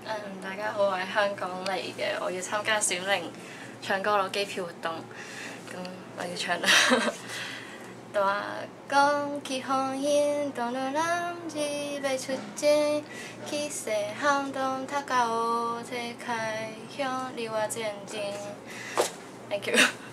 大家好，我係香港嚟嘅，我要參加Sing-Ling唱歌攞機票活動，咁我要唱啦。大江起風煙，東路男兒未出征，氣勢行動Takao，世界向離我前進。Thank you。